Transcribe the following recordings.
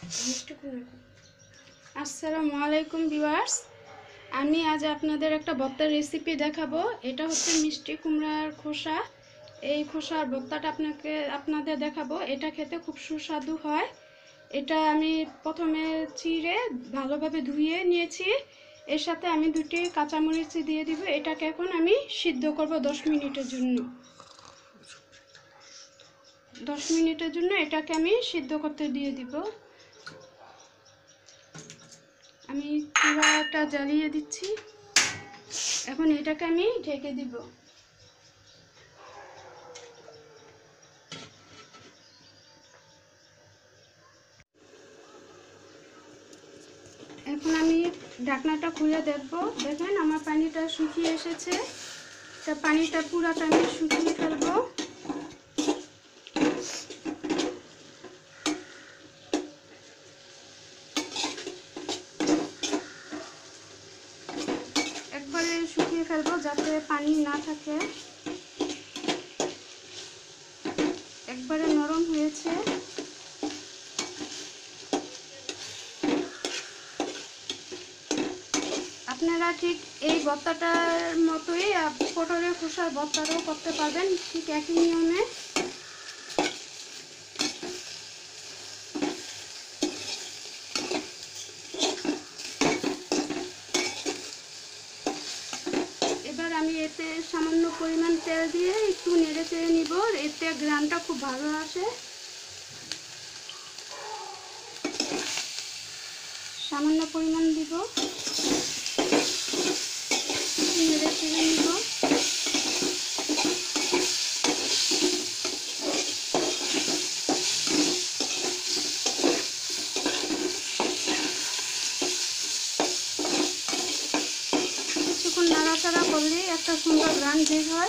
আসসালামু আলাইকুম ভিউয়ার্স, আমি আজ আপনাদের একটা ভর্তার রেসিপি দেখাবো। এটা হচ্ছে মিষ্টি কুমড়ার খোসা। এই খোসার ভর্তাটা আপনাদের দেখাবো। এটা খেতে খুব সুস্বাদু হয়। এটা আমি প্রথমে চিড়ে ভালোভাবে ধুয়ে নিয়েছি। এর সাথে আমি 2টি কাঁচামরিচ দিয়ে দিব। এটাকে এখন আমি সিদ্ধ করব 10 মিনিটের জন্য। 10 মিনিটের জন্য এটাকে আমি সিদ্ধ করতে দিয়ে দিব। আমি চুলাটা জ্বালিয়ে দিচ্ছি। এখন এটাকে আমি ঢেকে দিব। এখন আমি ঢাকনাটা খুলে দেখব। দেখেন আমার পানিটা শুকিয়ে এসেছে। তা পানিটা পুরাটা আমি শুকিয়ে ফেলবো। একবারে শুকিয়ে ফেলবো যাতে পানি না থাকে। একবারে নরম হয়েছে। আপনারা ঠিক এই ভর্তাটার মতোই পটলের খোসার ভর্তাটাও করতে পারবেন, ঠিক একই নিয়মে। এবার আমি এতে সামান্য পরিমাণ তেল দিয়ে একটু নেড়ে চেড়ে নিব। এতে গ্রানটা খুব ভালো আসে। সামান্য পরিমাণ দিব, নেড়ে চেড়ে নিব। কিছুক্ষণ নাড়াচাড়া করলেই একটা সুন্দর গ্রান বের হয়।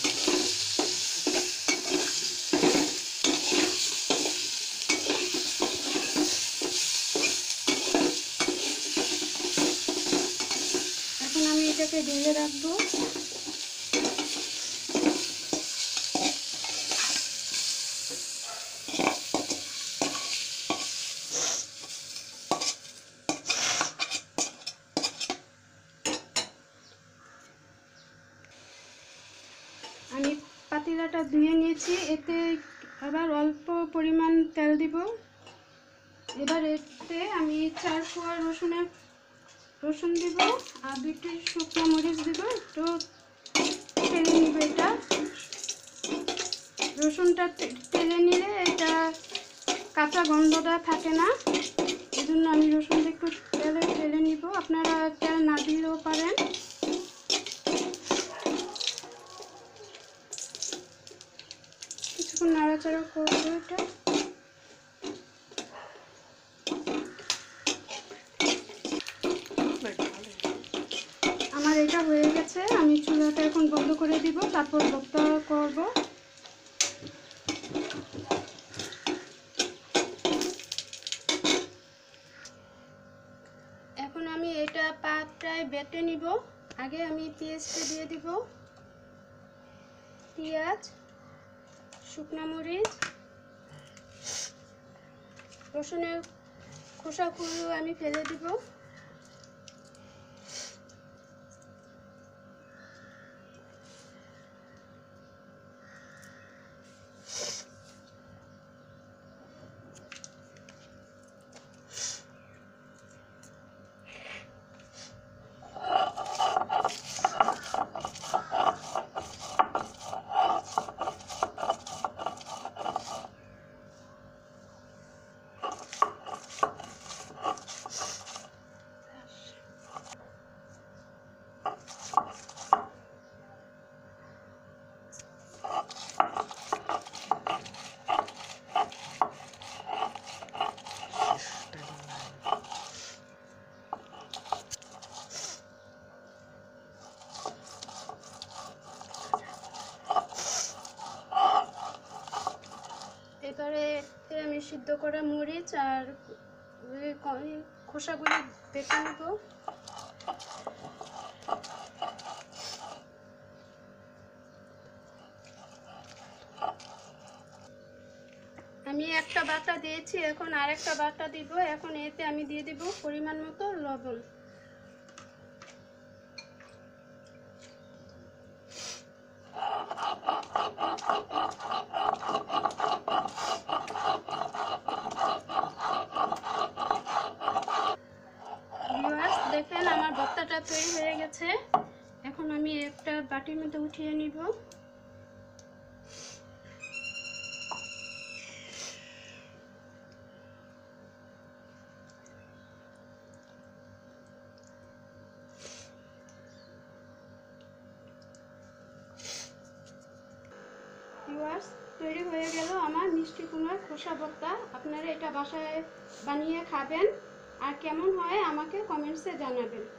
এখন আমি এটাকে ঢেলে রাখবো। আমি পাতিলাটা ধুয়ে নিয়েছি। এতে আবার অল্প পরিমাণ তেল দিব। এবার এতে আমি 4 কোয়া রসুন দিব আর 2টি শুকনো মরিচ দিব। একটু তেলে নিব। এটা রসুনটা তেলে নিলে এটা কাঁচা গন্ধটা থাকে না। এই জন্য আমি রসুনটা একটু তেলে নিব। আপনারা তেল না দিলেও পারেন। কিছুক্ষণ নাড়াচাড়া করবো এটা। আমার এটা হয়ে গেছে। আমি চুলাটা এখন বন্ধ করে দিব, তারপর ভর্তা করব। এখন আমি এটা পাটায় বেটে নিব। আগে আমি পেঁয়াজটা দিয়ে দিব। পেঁয়াজ, শুকনো মরিচ, রসুনের খোসাগুলো আমি ফেলে দিব। এবারে আমি সিদ্ধ করা মরিচ আর খোসাগুলি বেটে নেব। আমি একটা বাটা দিয়েছি, এখন আরেকটা বাটা দিব। এখন এতে আমি দিয়ে দিব পরিমাণ মতো লবণ। ভিউয়ার্স, দেখেন আমার ভর্তাটা তৈরি হয়ে গেছে। এখন আমি একটা বাটির মধ্যে উঠিয়ে নিব। ভিউয়ার্স, তৈরি হয়ে গেল আমার মিষ্টি কুমড়ার খোসা ভর্তা। আপনারা এটা বাসায় বানিয়ে খাবেন, আর কেমন হয় আমাকে কমেন্টসে জানাবেন।